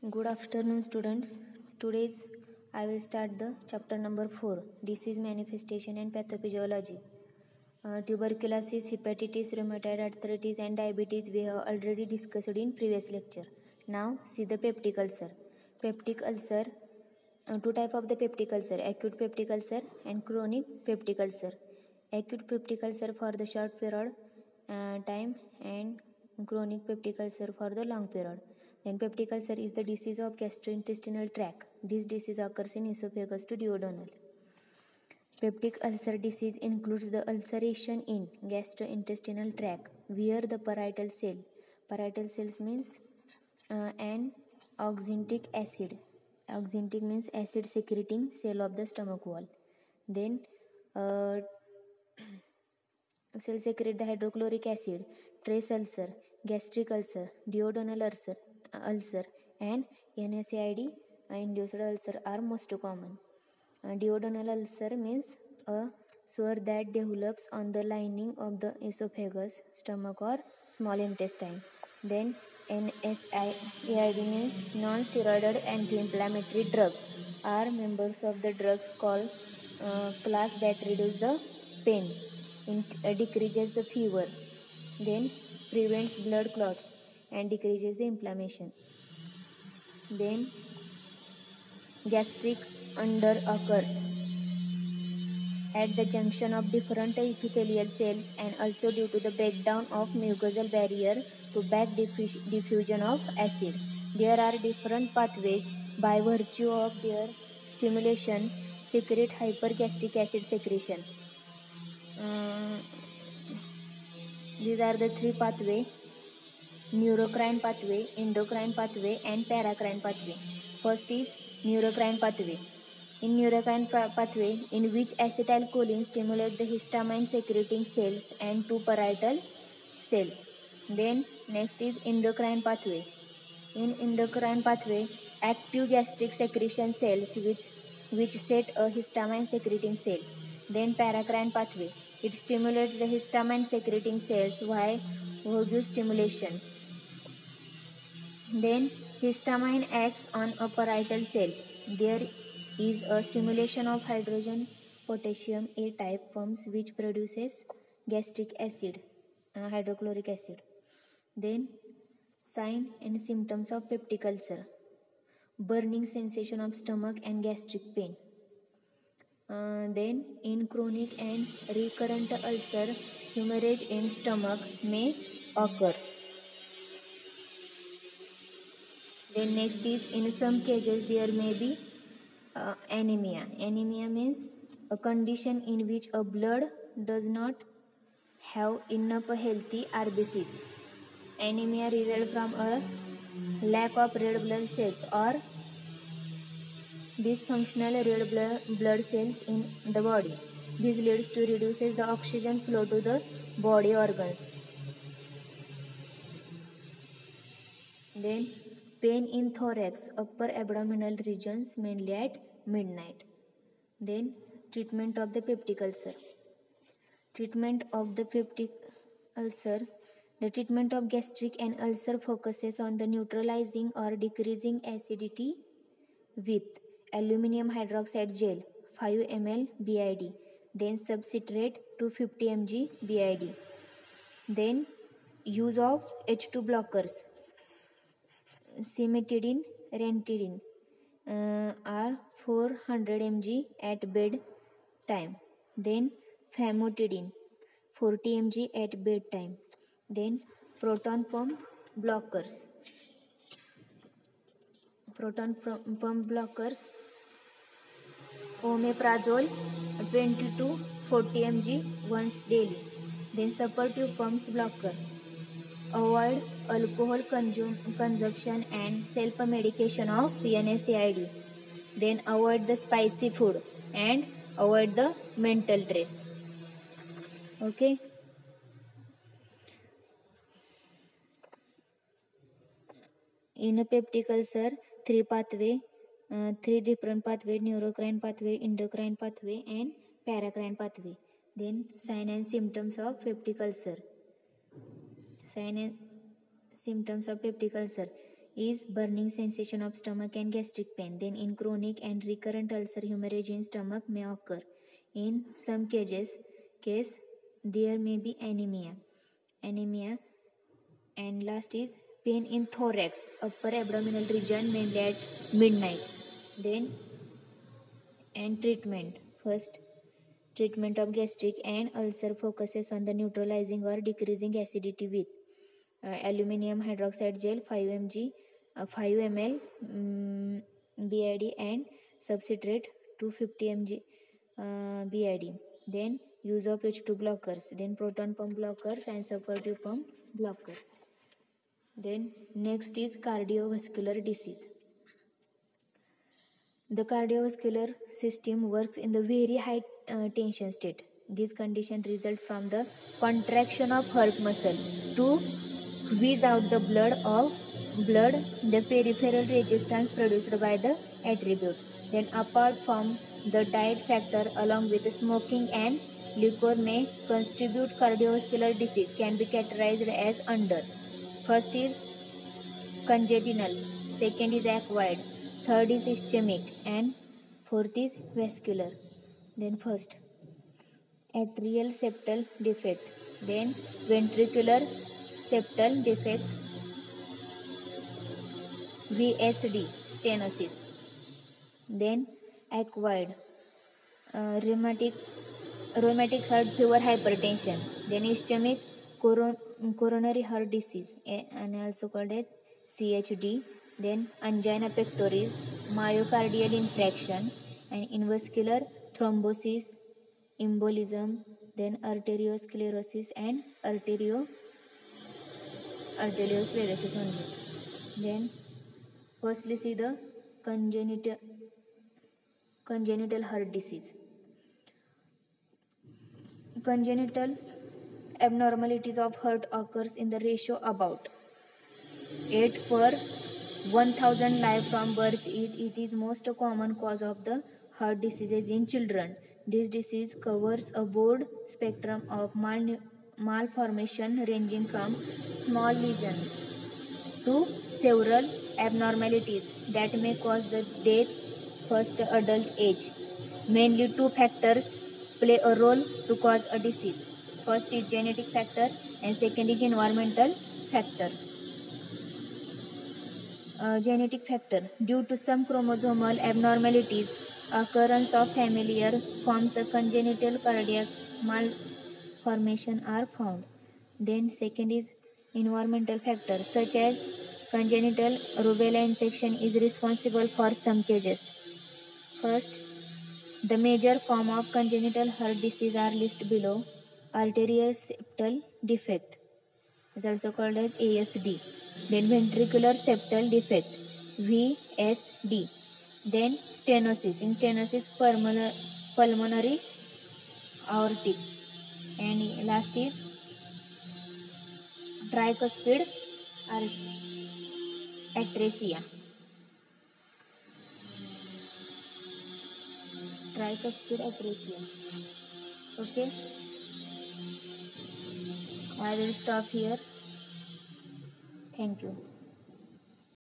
Good afternoon, students. Today's I will start the chapter number 4, Disease Manifestation and Pathophysiology. Tuberculosis, hepatitis, rheumatoid arthritis, and diabetes we have already discussed in previous lecture. Now see the peptic ulcer. Peptic ulcer, two type of the peptic ulcer: acute peptic ulcer and chronic peptic ulcer. Acute peptic ulcer for the short period time and chronic peptic ulcer for the long period. Then peptic ulcer is the disease of gastrointestinal tract. This disease occurs in esophagus to duodenal. Peptic ulcer disease includes the ulceration in gastrointestinal tract where the parietal cells means an oxyntic acid. Oxyntic means acid secreting cell of the stomach wall. Then cell secrete the hydrochloric acid, trace ulcer, gastric ulcer, duodenal ulcer and NSAID induced ulcer are most common. Duodenal ulcer means a sore that develops on the lining of the esophagus, stomach or small intestine. Then NSAID means non-steroidal anti-inflammatory drug are members of the drugs called class that reduce the pain, decreases the fever, then prevents blood clots and decreases the inflammation. Then gastric under occurs at the junction of different epithelial cells and also due to the breakdown of mucosal barrier to back diffusion of acid. There are different pathways by virtue of their stimulation secrete hypergastric acid secretion. These are the three pathways: neurocrine pathway, endocrine pathway and paracrine pathway. First is neurocrine pathway. In neurocrine pathway, in which acetylcholine stimulates the histamine secreting cells and two parietal cells. Then next is endocrine pathway. In endocrine pathway, active gastric secretion cells which set a histamine secreting cell. Then paracrine pathway. It stimulates the histamine secreting cells via vagus stimulation. Then histamine acts on a parietal cell. There is a stimulation of hydrogen potassium A type forms which produces gastric acid, hydrochloric acid. Then sign and symptoms of peptic ulcer: burning sensation of stomach and gastric pain. Then in chronic and recurrent ulcer, hemorrhage in stomach may occur. Then next is in some cases there may be anemia. Anemia means a condition in which a blood does not have enough healthy RBCs. Anemia results from a lack of red blood cells or dysfunctional red blood cells in the body. This leads to reduces the oxygen flow to the body organs. Then pain in thorax, upper abdominal regions, mainly at midnight. Then treatment of the peptic ulcer. Treatment of the peptic ulcer. The treatment of gastric and ulcer focuses on the neutralizing or decreasing acidity with aluminum hydroxide gel 5 ml BID, then subcitrate 250 mg BID. Then use of H2 blockers, cimetidine, ranitidine are 400 mg at bed time. Then famotidine 40 mg at bedtime. Then proton pump blockers. Omeprazole 20 to 40 mg once daily. Then suppurative pumps blocker. Avoid alcohol consumption and self-medication of NSAID. Then avoid the spicy food and avoid the mental stress. Okay. In a peptic ulcer, three different pathway: neurocrine pathway, endocrine pathway and paracrine pathway. Then sign and symptoms of peptic ulcer. Sign and symptoms of peptic ulcer: is burning sensation of stomach and gastric pain. Then in chronic and recurrent ulcer, hemorrhage in stomach may occur. In some case there may be anemia. And last is pain in thorax, upper abdominal region, mainly at midnight. Then and treatment. First, treatment of gastric and ulcer focuses on the neutralizing or decreasing acidity with aluminum hydroxide gel 5 mg 5 ml BID and substrate 250 mg BID. Then use of H2 blockers, then proton pump blockers and supportive pump blockers. Then next is cardiovascular disease. The cardiovascular system works in the very high tension state. This condition results from the contraction of heart muscle to squeeze out the blood, the peripheral resistance produced by the attribute. Then apart from the diet factor, along with smoking and liquor may contribute cardiovascular disease can be categorized as under. First is congenital, second is acquired, third is ischemic, and fourth is vascular. Then first, atrial septal defect, then ventricular septal defect, VSD, stenosis. Then acquired, rheumatic heart fever, hypertension. Then ischemic, coronary heart disease, and also called as CHD. Then angina pectoris, myocardial infarction, and invascular thrombosis, embolism, then arteriosclerosis and arteriosclerosis only. Then firstly see the congenital heart disease. Congenital abnormalities of heart occurs in the ratio about 8 per 1000 live from birth. It is most common cause of the heart diseases in children. This disease covers a broad spectrum of malformation ranging from small lesions to several abnormalities that may cause the death first adult age. Mainly two factors play a role to cause a disease. First is genetic factor and second is environmental factor. Genetic factor. Due to some chromosomal abnormalities, occurrence of familiar forms of congenital cardiac malformation are found. Then second is environmental factors such as congenital rubella infection is responsible for some cases. First, the major form of congenital heart disease are listed below. Arterial septal defect is also called as ASD. Then ventricular septal defect, VSD. Then stenosis. In stenosis, pulmonary aortic. And last is tricuspid atresia. Tricuspid atresia. Okay. I will stop here. Thank you.